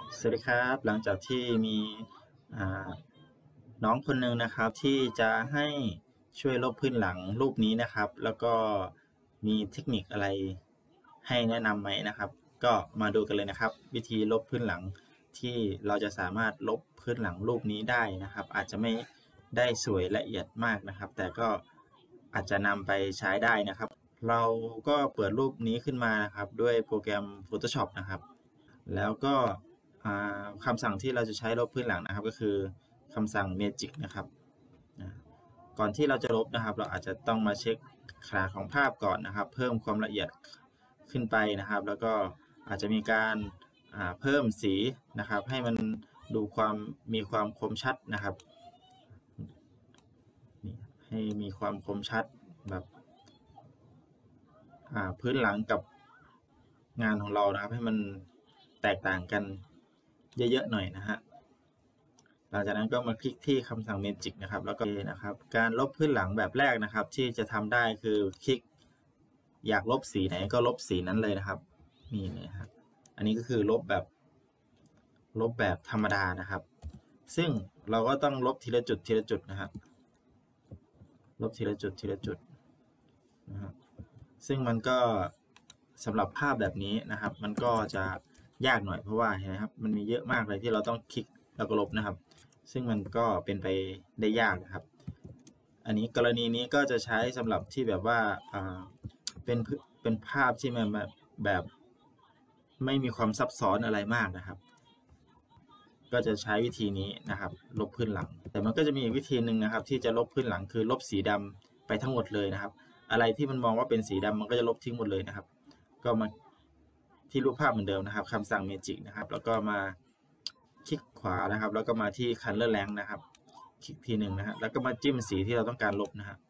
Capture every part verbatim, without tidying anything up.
สวัสดีครับหลังจากที่มีน้องคนหนึ่งนะครับที่จะให้ช่วยลบพื้นหลังรูปนี้นะครับ แล้วก็มีเทคนิคอะไรให้แนะนำไหมนะครับ ก็มาดูกันเลยนะครับ วิธีลบพื้นหลังที่เราจะสามารถลบพื้นหลังรูปนี้ได้นะครับ อาจจะไม่ได้สวยละเอียดมากนะครับ แต่ก็อาจจะนำไปใช้ได้นะครับ เราก็เปิดรูปนี้ขึ้นมานะครับด้วยโปรแกรม Photoshop นะครับ แล้วก็คำสั่งที่เราจะใช้ลบพื้นหลังนะครับก็คือคำสั่ง Magic นะครับก่อนที่เราจะลบนะครับเราอาจจะต้องมาเช็คขนาดของภาพก่อนนะครับเพิ่มความละเอียดขึ้นไปนะครับแล้วก็อาจจะมีการเพิ่มสีนะครับให้มันดูความมีความคมชัดนะครับให้มีความคมชัดแบบพื้นหลังกับงานของเรานะครับให้มันแตกต่างกันเยอะๆหน่อยนะฮะหลังจากนั้นก็มาคลิกที่คำสั่ง Magic นะครับแล้วก็นะครับการลบพื้นหลังแบบแรกนะครับที่จะทำได้คือคลิกอยากลบสีไหนก็ลบสีนั้นเลยนะครับนี่เลยครับอันนี้ก็คือลบแบบลบแบบธรรมดานะครับซึ่งเราก็ต้องลบทีละจุดทีละจุดนะครับลบทีละจุดทีละจุดนะครับซึ่งมันก็สำหรับภาพแบบนี้นะครับมันก็จะยากหน่อยเพราะว่าเห็นไหมครับมันมีเยอะมากเลยที่เราต้องคลิกแล้วก็ลบนะครับซึ่งมันก็เป็นไปได้ยากนะครับอันนี้กรณีนี้ก็จะใช้สำหรับที่แบบว่าเป็นเป็นภาพที่มันแบบแบบไม่มีความซับซ้อนอะไรมากนะครับก็จะใช้วิธีนี้นะครับลบพื้นหลังแต่มันก็จะมีอีกวิธีหนึ่งนะครับที่จะลบพื้นหลังคือลบสีดำไปทั้งหมดเลยนะครับอะไรที่มันมองว่าเป็นสีดำมันก็จะลบทิ้งหมดเลยนะครับก็มาที่รูปภาพเหมือนเดิมนะครับคำสั่ง Magic นะครับแล้วก็มาคลิกขวานะครับแล้วก็มาที่ Color Rank นะครับคลิกทีหนึ่งนะฮะแล้วก็มาจิ้มสีที่เราต้องการลบนะฮะ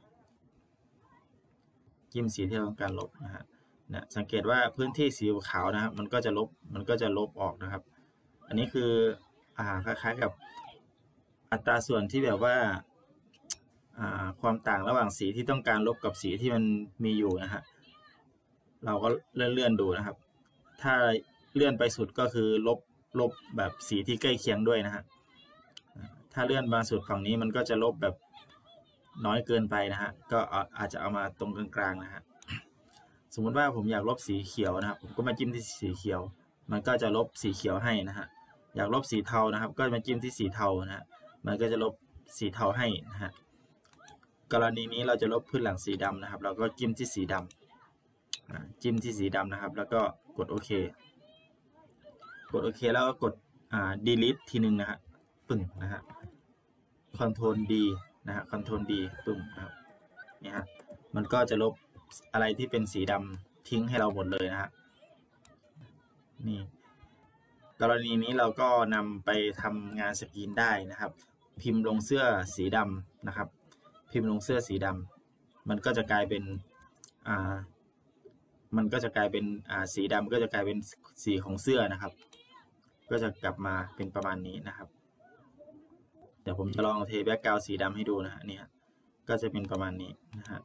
จิ้มสีที่เราต้องการลบนะฮะเนี่ยสังเกตว่าพื้นที่สีขาวนะครับมันก็จะลบมันก็จะลบออกนะครับอันนี้คืออ่าคล้ายๆกับอัตราส่วนที่แบบว่าอ่าความต่างระหว่างสีที่ต้องการลบกับสีที่มันมีอยู่นะฮะเราก็เลื่อนๆดูนะครับถ้าเลื่อนไปสุดก็คือลบลบแบบสีที่ใกล้เคียงด้วยนะฮะถ้าเลื่อนมาสุดฝั่งนี้มันก็จะลบแบบน้อยเกินไปนะฮะก็อาจจะเอามาตรงกลางๆนะฮะสมมติว่าผมอยากลบสีเขียวนะครับผมก็มาจิ้มที่สีเขียวมันก็จะลบสีเขียวให้นะฮะอยากลบสีเทานะครับก็มาจิ้มที่สีเทานะฮะมันก็จะลบสีเทาให้นะฮะกรณีนี้เราจะลบพื้นหลังสีดำนะครับเราก็จิ้มที่สีดำจิ้มที่สีดำนะครับแล้วก็กดโอเคกดโอเคแล้วก็กดอ่า delete ทีหนึ่งนะฮะปึ้งนะฮะ control D นะฮะ control D ปึ้งนะครับนี่ฮะมันก็จะลบอะไรที่เป็นสีดำทิ้งให้เราหมดเลยนะฮะนี่กรณีนี้เราก็นำไปทำงานสกรีนได้นะครับพิมพ์ลงเสื้อสีดำนะครับพิมพ์ลงเสื้อสีดำมันก็จะกลายเป็นอ่ามันก็จะกลายเป็นอ่าสีดำก็จะกลายเป็นสีของเสื้อนะครับก็จะกลับมาเป็นประมาณนี้นะครับเดี๋ยวผมจะลองเทแบ็กกราวด์สีดำให้ดูนะฮะนี่ก็จะเป็นประมาณนี้นะฮะ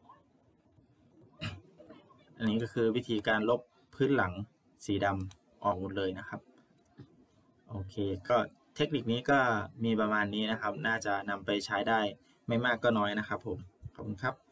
อันนี้ก็คือวิธีการลบพื้นหลังสีดำออกหมดเลยนะครับโอเคก็เทคนิคนี้ก็มีประมาณนี้นะครับน่าจะนำไปใช้ได้ไม่มากก็น้อยนะครับผมขอบคุณครับ